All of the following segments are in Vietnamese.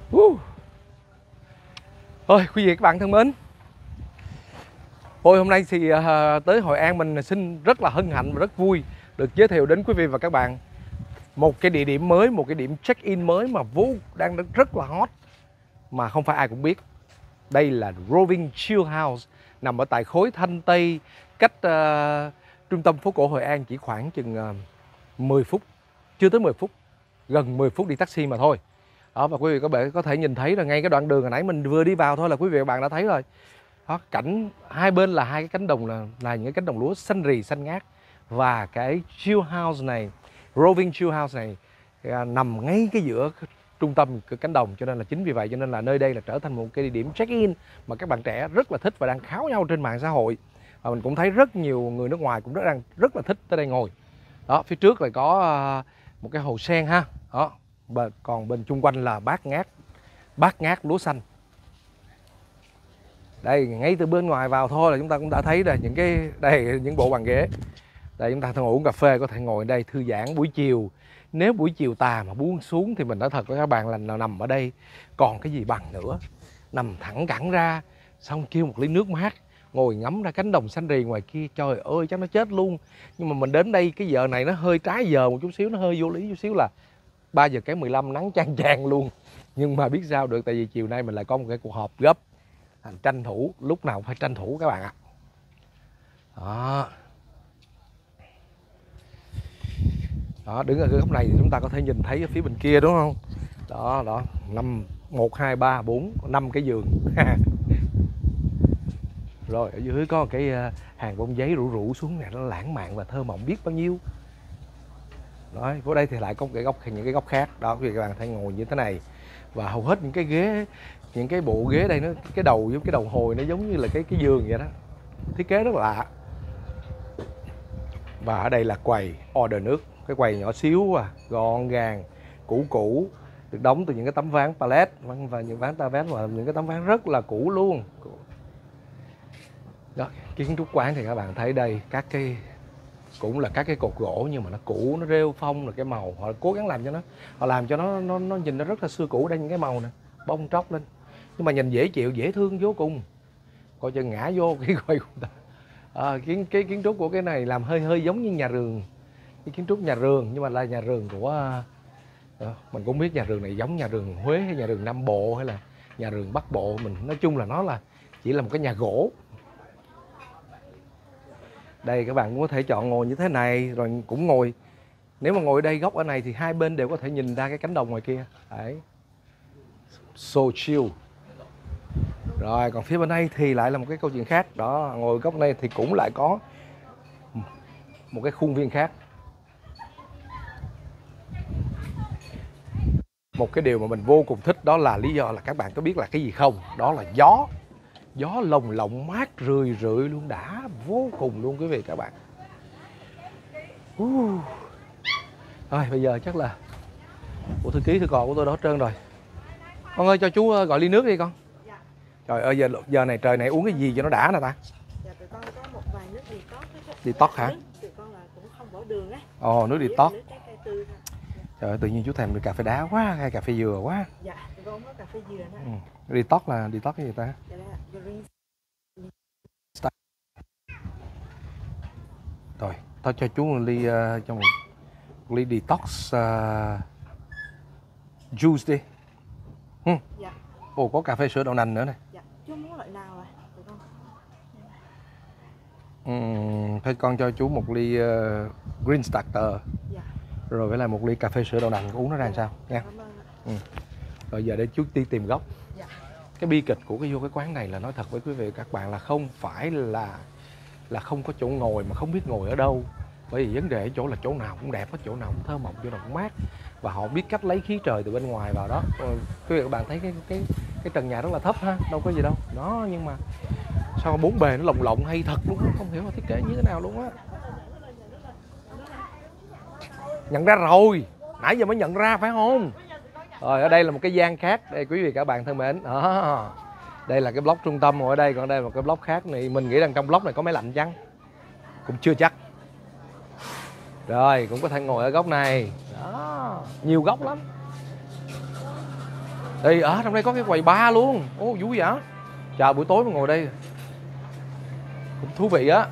Ôi, quý vị các bạn thân mến, hôm nay thì tới Hội An mình xin rất là hân hạnh và rất vui được giới thiệu đến quý vị và các bạn một cái địa điểm mới, một cái điểm check-in mới mà đang rất là hot mà không phải ai cũng biết. Đây là Roving Chill House, nằm ở tại khối Thanh Tây, cách trung tâm phố cổ Hội An chỉ khoảng chừng 10 phút, chưa tới 10 phút, gần 10 phút đi taxi mà thôi. Đó, và quý vị các bạn có thể nhìn thấy là ngay cái đoạn đường hồi nãy mình vừa đi vào thôi là quý vị và các bạn đã thấy rồi. Đó, cảnh hai bên là hai cái cánh đồng là những cái cánh đồng lúa xanh rì xanh ngát, và cái chill house này, Roving Chill House này nằm ngay cái giữa trung tâm cái cánh đồng, cho nên là chính vì vậy cho nên là nơi đây là trở thành một cái địa điểm check-in mà các bạn trẻ rất là thích và đang kháo nhau trên mạng xã hội. Và mình cũng thấy rất nhiều người nước ngoài cũng đang rất là thích tới đây ngồi. Đó, phía trước lại có một cái hồ sen ha. Đó, còn bên chung quanh là bát ngát lúa xanh. Đây, ngay từ bên ngoài vào thôi là chúng ta cũng đã thấy là những bộ bàn ghế. Đây, chúng ta thường uống cà phê có thể ngồi đây thư giãn buổi chiều. Nếu buổi chiều tà mà buông xuống thì mình nói thật với các bạn là nằm ở đây còn cái gì bằng nữa. Nằm thẳng cẳng ra, xong kêu một ly nước mát, ngồi ngắm ra cánh đồng xanh rì ngoài kia, trời ơi chắc nó chết luôn. Nhưng mà mình đến đây cái giờ này nó hơi trái giờ một chút xíu, nó hơi vô lý chút xíu là 3 giờ kém 15 nắng chang chang luôn. Nhưng mà biết sao được, tại vì chiều nay mình lại có một cái cuộc họp gấp, thành tranh thủ, lúc nào cũng phải tranh thủ các bạn ạ. Đó. Đó, đứng ở cái góc này thì chúng ta có thể nhìn thấy ở phía bên kia đúng không? Đó, đó, 1, 2, 3, 4, 5 cái giường. Rồi ở dưới có một cái hàng bông giấy rủ rủ xuống này, nó lãng mạn và thơ mộng biết bao nhiêu. Đó, ở đây thì lại có những cái góc khác. Đó, quý vị các bạn thấy ngồi như thế này. Và hầu hết những cái ghế, những cái bộ ghế đây nó cái đầu giống cái đầu hồi, nó giống như là cái giường vậy đó. Thiết kế rất là lạ. Và ở đây là quầy order nước, cái quầy nhỏ xíu gọn gàng, cũ, được đóng từ những cái tấm ván pallet và những ván pallet và những cái tấm ván rất là cũ luôn. Đó, kiến trúc quán thì các bạn thấy đây, cũng là các cái cột gỗ nhưng mà nó cũ, nó rêu phong, rồi cái màu họ cố gắng làm cho nó nhìn nó rất là xưa cũ. Đây những cái màu nè, bông tróc lên nhưng mà nhìn dễ chịu, dễ thương vô cùng. Coi chừng ngã vô cái quầy của ta. Cái kiến trúc của cái này làm hơi giống như nhà rường, cái kiến trúc nhà rường nhưng mà là nhà rường của mình cũng biết nhà rường này giống nhà rường Huế hay nhà rường Nam Bộ hay là nhà rường Bắc Bộ. Mình nói chung là nó là chỉ là một cái nhà gỗ. Đây các bạn cũng có thể chọn ngồi như thế này, rồi cũng ngồi, nếu mà ngồi ở đây góc ở này thì hai bên đều có thể nhìn ra cái cánh đồng ngoài kia. Đấy, so chill. Rồi còn phía bên đây thì lại là một cái câu chuyện khác. Đó, ngồi góc này thì cũng lại có một cái khuôn viên khác. Một cái điều mà mình vô cùng thích đó là lý do là các bạn có biết là cái gì không? Đó là gió lồng lộng mát rười rượi luôn, đã vô cùng luôn quý vị các bạn. Rồi bây giờ chắc là bộ thư ký thư cò của tôi đã hết trơn rồi. Con ơi cho chú gọi ly nước đi con. Dạ. Trời ơi giờ này trời này uống cái gì cho nó đã nè ta? Dạ tụi con có một vài nước detox. Detox hả? Tụi con là cũng không bỏ đường á. Ồ, nước detox. Nước trái cây tươi thôi. Trời ơi, tự nhiên chú thèm được cà phê đá quá hay cà phê dừa quá. Dạ, tụi con có cà phê dừa đó. Detox là detox cái gì ta? Dạ đây là green. Rồi, tao cho chú một ly một ly detox juice đi. Dạ. Ồ, có cà phê sữa đậu nành nữa này. Dạ, chú muốn loại nào à? Tụi con. Thôi con cho chú một ly green starter. Dạ. Rồi với lại một ly cà phê sữa đậu nành, uống nó ra làm sao nha. Cảm ơn ạ. Rồi giờ để chú đi tìm góc. Dạ. Cái bi kịch của cái quán này là nói thật với quý vị các bạn là không phải là không có chỗ ngồi mà không biết ngồi ở đâu. Bởi vì vấn đề ở chỗ là chỗ nào cũng đẹp, chỗ nào cũng thơ mộng, chỗ nào cũng mát, và họ biết cách lấy khí trời từ bên ngoài vào đó. Quý vị các bạn thấy cái trần nhà rất là thấp ha, đâu có gì đâu. Đó, nhưng mà sao bốn bề nó lồng lộng hay thật luôn, không hiểu là thiết kế như thế nào luôn á. Nhận ra rồi, nãy giờ mới nhận ra phải không? Rồi ở đây là một cái gian khác, đây quý vị các bạn thân mến. Đó, đây là cái block trung tâm, ở đây còn đây là một cái block khác này. Mình nghĩ rằng trong block này có máy lạnh chăng? Cũng chưa chắc. Rồi cũng có thể ngồi ở góc này. Đó, nhiều góc lắm. Đây ở trong đây có cái quầy bar luôn. Ô vui vậy. Chào buổi tối mà ngồi đây cũng thú vị á.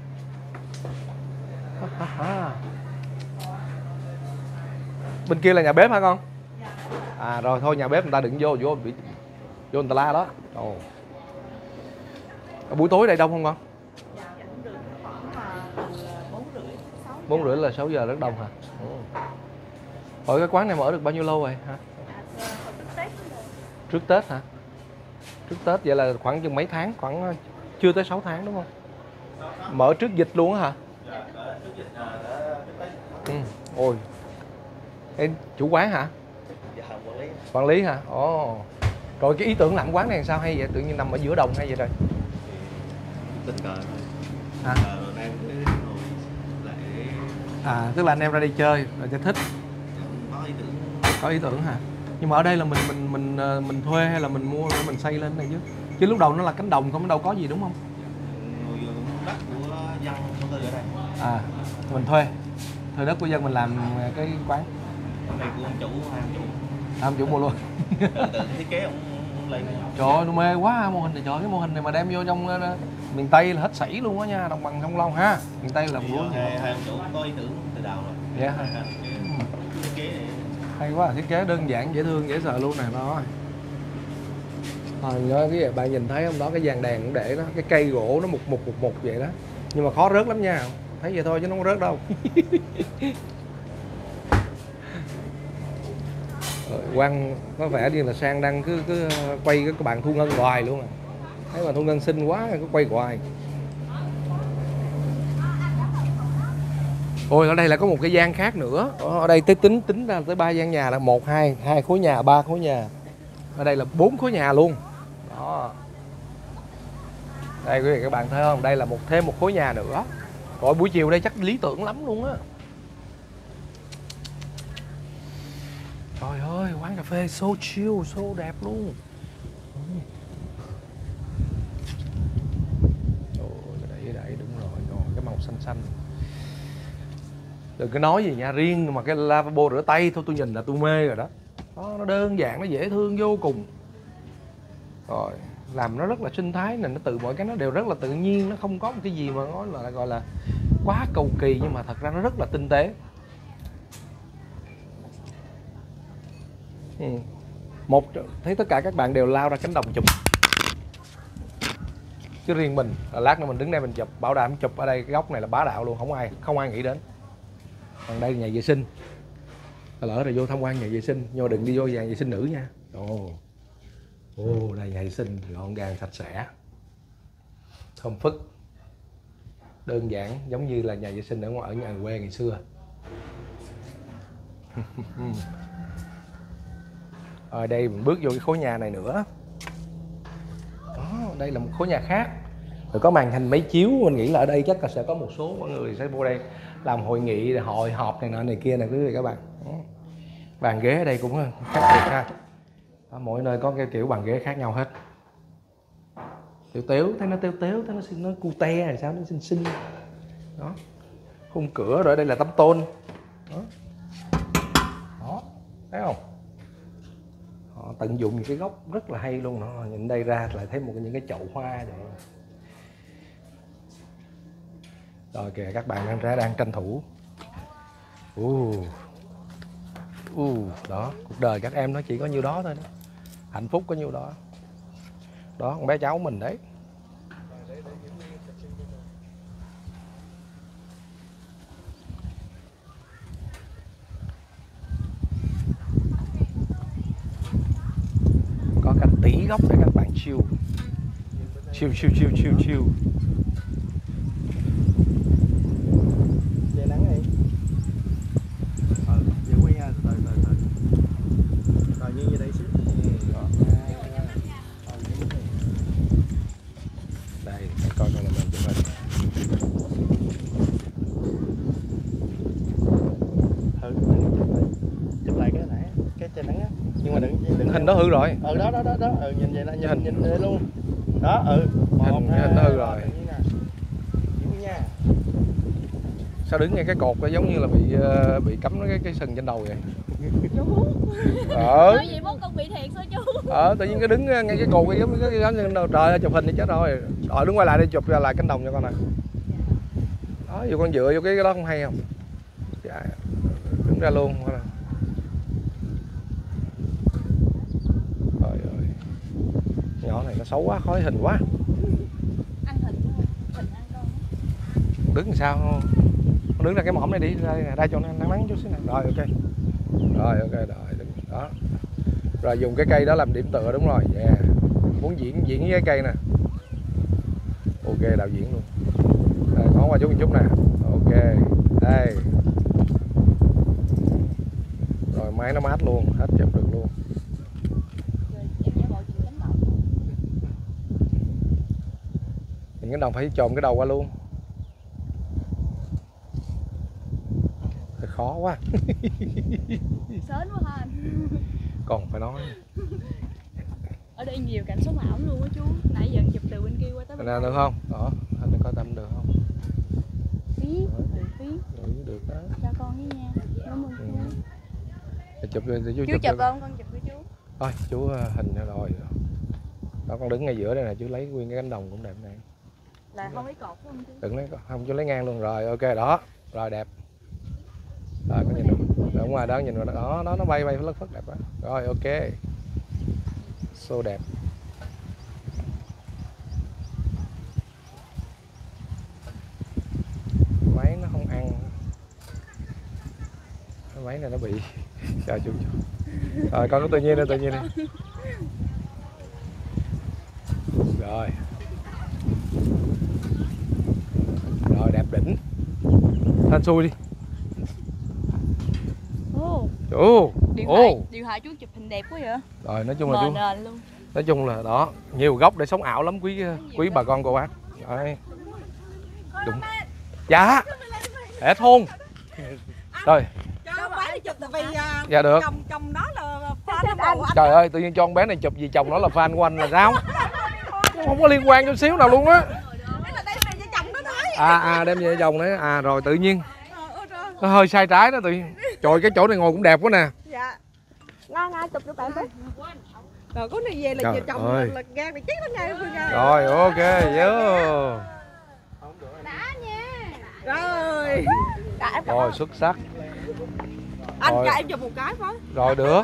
Bên kia là nhà bếp hả con? À rồi thôi nhà bếp người ta đừng vô bị vô người ta la đó. Ồ. Buổi tối đây đông không con? Dạ, cũng được khoảng từ 4:30 đến 6 4 rưỡi là 6 giờ rất đông hả? Hồi cái quán này mở được bao nhiêu lâu rồi hả? Trước Tết rồi. Trước Tết hả? Trước Tết vậy là khoảng chừng mấy tháng, khoảng chưa tới 6 tháng đúng không? Mở trước dịch luôn á hả? Ừ. Ôi. Ê, chủ quán hả? Dạ, quản lý. Quản lý hả? Ồ. Rồi cái ý tưởng làm quán này làm sao hay vậy? Tự nhiên nằm ở giữa đồng hay vậy rồi? Tình cờ thôi. À. Rồi đang ngồi lại À, tức là anh em ra đi chơi rồi cho thích. có ý tưởng. Có ý tưởng hả? Nhưng mà ở đây là mình thuê hay là mình mua để mình xây lên này chứ? Chứ lúc đầu nó là cánh đồng không, nó đâu có gì đúng không? Ngồi đất của dân công ty ở đây. À, mình thuê đất của dân mình làm cái quán. Cái này của ông chủ, hai ông chủ. Làm chủ mua luôn. Tự thiết kế ông lên. Trời ơi, nó mê quá mô hình này, trời ơi, cái mô hình này mà đem vô trong miền Tây là hết sảy luôn á nha, đồng bằng sông Long ha. Miền Tây là lúa nhiều. Hai ông chủ có ý tưởng từ đầu rồi. Dạ hả? Thiết kế này. Hay quá, thiết kế đơn giản, dễ thương, dễ sợ luôn này đó. Cái bạn nhìn thấy không đó, cái dàn đèn cũng để đó, cái cây gỗ nó một vậy đó. Nhưng mà khó rớt lắm nha. Thấy vậy thôi chứ nó không rớt đâu. Quang có vẻ như là Sang đang cứ quay cái bạn Thu Ngân hoài luôn à. Thấy bạn Thu Ngân xinh quá cứ quay hoài. Ôi ở đây là có một cái gian khác nữa. Ở đây tới tính ra tới 3 gian nhà là 1 2 khối nhà, 3 khối nhà. Ở đây là 4 khối nhà luôn. Đó. Đây quý vị các bạn thấy không? Đây là thêm một khối nhà nữa. Rồi buổi chiều đây chắc lý tưởng lắm luôn á. Trời ơi, quán cà phê so chill, so đẹp luôn. Đấy, đúng rồi, cái màu xanh xanh. Đừng có nói gì nha, riêng mà cái lavabo rửa tay thôi tôi nhìn là tôi mê rồi đó. Đó, nó đơn giản, nó dễ thương vô cùng. Rồi, làm nó rất là sinh thái này, nó tự mọi cái nó đều rất là tự nhiên, nó không có một cái gì mà nói là gọi là quá cầu kỳ, nhưng mà thật ra nó rất là tinh tế. Thấy tất cả các bạn đều lao ra cánh đồng chụp, chứ riêng mình lát nữa mình đứng đây mình chụp, bảo đảm chụp ở đây cái góc này là bá đạo luôn, không ai nghĩ đến. Còn đây là nhà vệ sinh, lỡ rồi vô tham quan nhà vệ sinh, nhưng mà đừng đi vô nhà vệ sinh nữ nha. Đây nhà vệ sinh gọn gàng sạch sẽ, thơm phức, đơn giản giống như là nhà vệ sinh ở nhà quê ngày xưa. Ở đây mình bước vô cái khối nhà này nữa. Đó, đây là một khối nhà khác. Rồi có màn hình máy chiếu, mình nghĩ là ở đây chắc là sẽ có một số mọi người sẽ vô đây làm hội nghị, hội họp này nọ này kia này quý vị các bạn. Bàn ghế ở đây cũng khác biệt ha. Đó, mỗi nơi có cái kiểu bàn ghế khác nhau hết. Tếu, thấy nó tếu, thấy nó cute hay sao, nó xinh xinh. Đó. Khung cửa rồi, đây là tấm tôn. Đó. Thấy không? Họ tận dụng những cái góc rất là hay luôn. Nó nhìn đây ra lại thấy những cái chậu hoa vậy. Rồi kìa các bạn đang tranh thủ. Đó, cuộc đời các em nó chỉ có nhiêu đó thôi đó. Hạnh phúc có nhiêu đó. Đó, con bé cháu mình đấy. Có cả tỷ góc để các bạn chill. Chill. Che nắng đi. Giữ quay nha, từ. Rồi như vậy đây xíu. Đây, coi là mình chụp hình. Chụp lại cái nãy, cái che nắng á. Nhưng mà đừng Hình đó hư rồi. Đó. Nhìn vậy là nhìn đây luôn. Đó, Hình nó hư rồi. Giữ nha. Sao đứng ngay cái cột nó giống như là bị cắm cái sừng trên đầu vậy? Nói vậy bố con bị thiệt sao chú? Tự nhiên cái đứng ngay cái cột giống cái trên đầu. Trời ơi, chụp hình thì chết rồi. Rồi đứng quay lại đi, chụp lại cánh đồng cho con này. Đó, vô con dựa vô cái đó không hay không? Dạ. Đứng ra luôn. Trời ơi. Nhỏ này nó xấu quá, khói hình quá. Ăn thịt không? Thịt ăn con. Đứng làm sao không? Con đứng ra cái mỏm này đi, ra cho nó nắng nắng chút xíu này. Rồi ok. Rồi ok, rồi đứng đó. Rồi dùng cái cây đó làm điểm tựa, đúng rồi. Yeah. Muốn diễn với cái cây nè. Ok, đạo diễn luôn. Rồi, ngó qua chút một chút nè. Ok. Đây. Rồi máy nó mát luôn, hết chụp được luôn. Nhìn cái đồng phải chồm cái đầu qua luôn. Hơi khó quá. Sến quá ha anh. Còn phải nói. Ở đây nhiều cảnh sống ảo luôn á chú. Nãy giờ chụp từ bên kia qua tới bên Nè được không? Đó, anh coi tâm được không? Phí, phí. Được đó. Cho con với nha. Cảm ơn chú. Chụp Chú chụp không? Con chụp với chú. Thôi chú hình rồi. Đó, con đứng ngay giữa đây nè, chú lấy nguyên cái cánh đồng cũng đẹp này. Là không lấy cột phải không chú? Đừng lấy, không, chú lấy ngang luôn. Rồi ok, đó. Rồi đẹp. Rồi có nhìn không? Ở ngoài đó nhìn vào đó, nó bay lất phất đẹp quá. Rồi ok. So đẹp. Máy nó không ăn. Cái máy này nó bị chờ chú. Rồi con có tự nhiên đi, Rồi. Rồi đẹp đỉnh. Thanh xui đi. Điện thoại chú chụp hình đẹp quá vậy. Rồi nói chung là chú luôn. nói chung là đó, nhiều góc để sống ảo lắm quý bà con cô bác. Đấy. Đúng. Dạ. Để thôn. Rồi. Cho bé đi chụp tại vì Dạ được. chồng đó là fan của anh. Trời ơi, tự nhiên cho con bé này chụp vì chồng nó là fan của anh là sao? Không có liên quan chút xíu nào luôn á. Đem về cho chồng đấy. Rồi tự nhiên nó hơi sai trái đó tự nhiên. Trời, cái chỗ này ngồi cũng đẹp quá nè. Dạ. Nga chụp cho bạn với. Rồi có này về là về chồng là gan bị chết nó ngay Phương ơi. Rồi ok, vô. Đã nha. Rồi. Rồi xuất sắc. Anh Rồi. cho em chụp một cái với. Rồi được.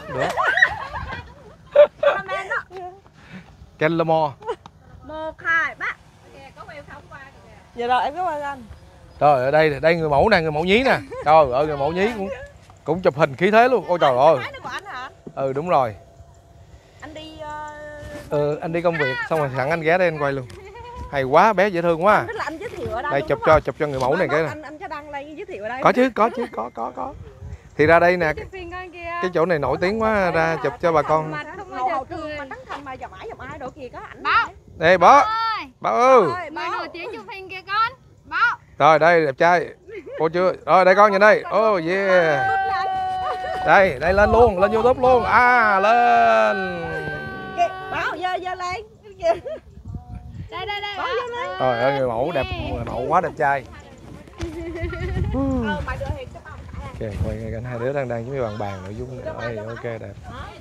Comment đó. Kellamore. 1, 2, 3. Dạ rồi em cảm ơn anh. Trời, ở đây người mẫu nè, người mẫu nhí nè. Trời ơi, người mẫu nhí cũng chụp hình khí thế luôn. Ôi trời ơi. Cái của anh hả? Ừ đúng rồi. Anh đi Anh đi công việc xong rồi sẵn anh ghé đây anh quay luôn. Hay quá, bé dễ thương quá. Tức là anh giới thiệu ở đây. Đây chụp cho người mẫu này cái. Anh cho đăng lên giới thiệu ở đây. Có chứ, có. Thì ra đây nè, cái chỗ này nổi tiếng quá, ra chụp cho bà con. Mà hậu trường mà Tấn Thành mà giọng ai độ kìa có ảnh. Đây bó. Báo ơi. Người nổi tiếng chụp hình kìa con. Báo. Rồi đây đẹp trai. Cô chưa? Rồi đây con nhìn đây. Oh yeah. Đây lên luôn, lên YouTube luôn. Lên. Báo dơ lên. Đây. Trời ơi, người mẫu đẹp, người mẫu quá đẹp trai. Ok, quay cảnh hai đứa đang giống như bàn nội dung. Đây, ok đẹp.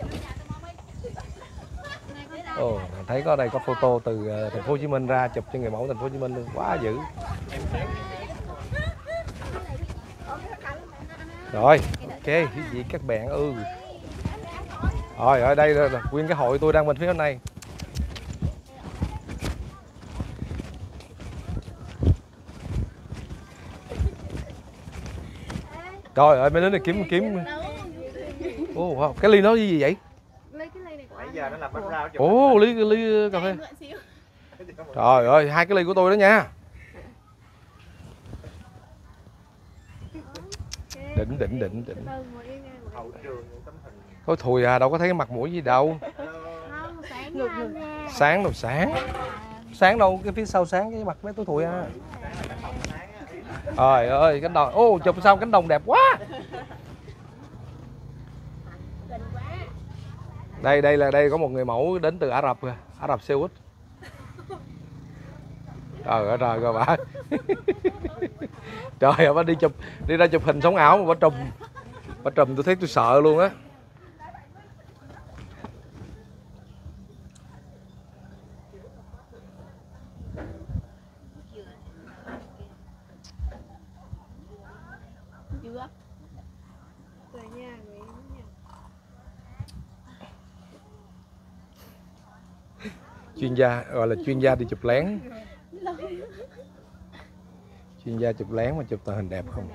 Thấy có đây có photo từ thành phố Hồ Chí Minh ra chụp cho người mẫu thành phố Hồ Chí Minh luôn, quá dữ. Rồi, ok, cái gì các bạn Rồi ở đây là nguyên cái hội tôi đang bên phía bên này. Trời ơi, mấy đứa này kiếm. Cái ly nó gì vậy? Ly cà phê. Trời ơi, 2 cái ly của tôi đó nha. Đỉnh. Thôi thùi đâu có thấy cái mặt mũi gì đâu. Sáng đâu sáng. Sáng đâu, cái phía sau sáng cái mặt mấy tôi thùi Trời ơi, cánh đồng. Chụp sao cánh đồng đẹp quá. Đây có một người mẫu đến từ Ả Rập Xê Út. Trời ơi trời coi bà. Trời ơi bà đi ra chụp hình sống ảo mà bà trùm tôi thấy tôi sợ luôn á. Rồi nha, Nguyễn nha. Chuyên gia gọi là chuyên gia đi chụp lén. Chuyên gia chụp lén mà chụp tờ hình đẹp không.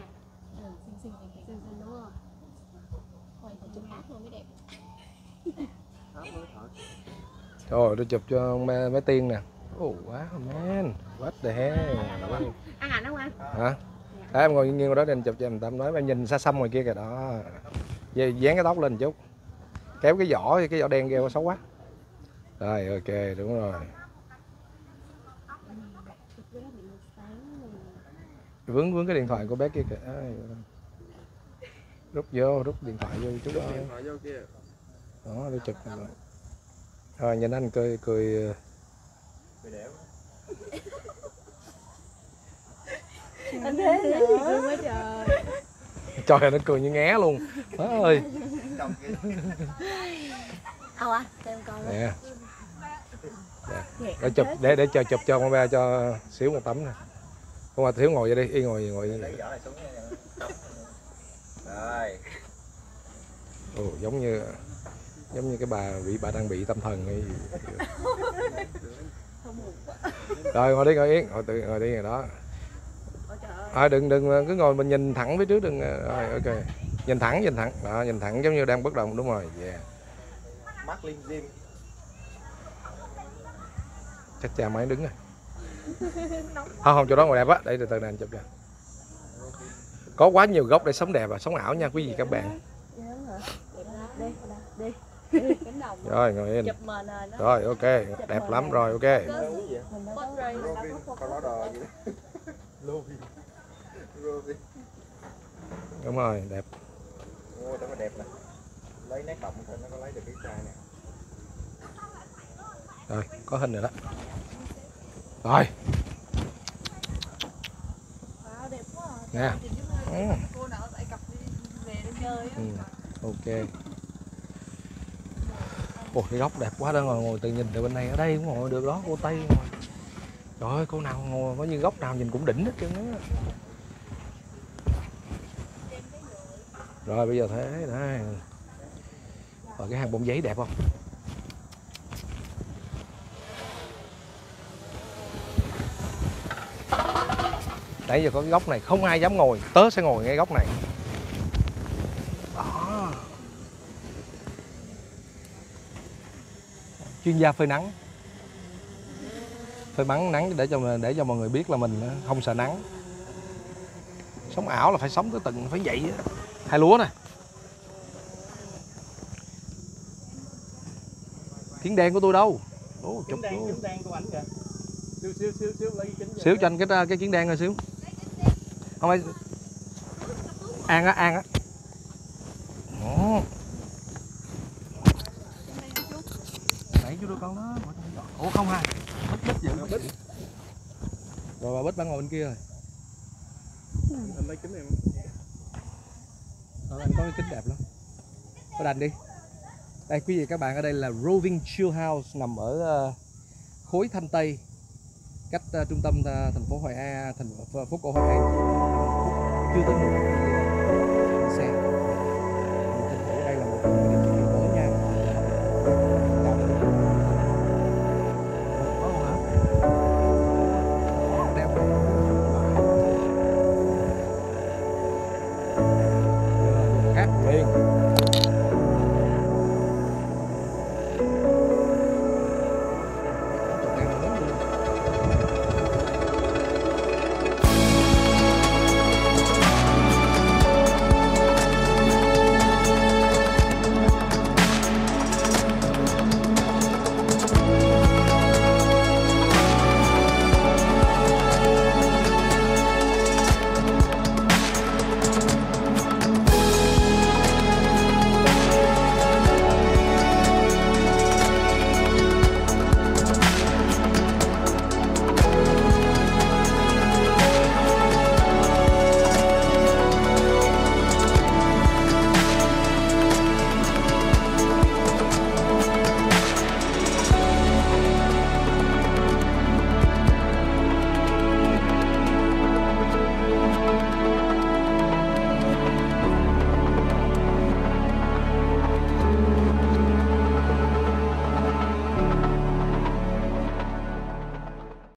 Trời ơi, tôi chụp cho mấy tiên nè. Oh wow man, what the hell. Ăn ảnh không anh? Hả? Đấy, em ngồi nghiêng đó để anh chụp cho em Tâm nói, em nhìn xa xăm ngoài kia kìa đó. Dán cái tóc lên một chút. Kéo cái vỏ đen kia xấu quá. Rồi ok, đúng rồi. Vướng cái điện thoại của bé kia kìa. Rút điện thoại vô chút đó. Đó, để chụp rồi. Rồi nhìn anh cười đẻo. Anh thế nữa quá trời. Trời ơi, nó cười như ngé luôn. Má ơi. Anh, cho em coi. Nè. Để chụp để chờ chụp cho con ba cho xíu một tấm nè. Con ba thiếu ngồi vậy đi, ngồi vậy này. Rồi. Ồ, giống như cái bà đang bị tâm thần hay gì. Rồi ngồi đi, ngồi yên, ngồi đi rồi đó. Thôi đừng cứ ngồi mình nhìn thẳng phía trước đừng. Rồi ok. Nhìn thẳng. Đó, nhìn thẳng giống như đang bất động, đúng rồi. Yeah. Mắt lim dim. Chắc cha máy đứng rồi. Không chỗ đó ngồi đẹp á. Đây từ từ này anh chụp cho. Có quá nhiều góc để sống đẹp và sống ảo nha quý vị các bạn. Rồi ngồi yên. Rồi ok, đẹp lắm rồi ok. Đúng rồi, đẹp. Ô, đó mà đẹp nè. Lấy nét cộng thôi nó có lấy được cái chai nè. Rồi, có hình rồi đó. Rồi. Nè. Ok. Ồ, cái góc đẹp quá đó, ngồi từ nhìn từ bên này ở đây cũng ngồi được đó, cô Tây ngồi. Trời ơi, cô nào ngồi có như góc nào nhìn cũng đỉnh hết trơn á. Rồi bây giờ thế đây. Và cái hàng bông giấy đẹp không? Nãy giờ có cái góc này không ai dám ngồi, tớ sẽ ngồi ngay góc này. Đó. Chuyên gia phơi nắng. Phơi nắng để cho mọi người biết là mình không sợ nắng. Sống ảo là phải sống tới từng phải vậy á. Hai lúa nè. Kiến đen của tôi đâu? Chụp Kiến đen của ảnh kìa. Xíu lấy kính. Xíu cho anh cái kiến đen rồi xíu. Không phải An á. Đó. Đẩy chú đứa con đó. Ủa không hả? Bích vậy. Bích. Rồi bà Bích bà ngồi bên kia rồi. Anh lấy kính em. Anh có cái kính đẹp lắm. Có đành đi. Đây quý vị các bạn, ở đây là Roving Chill House nằm ở khối Thanh Tây, cách trung tâm thành phố Hội An, phố cổ Hội An chưa tới 1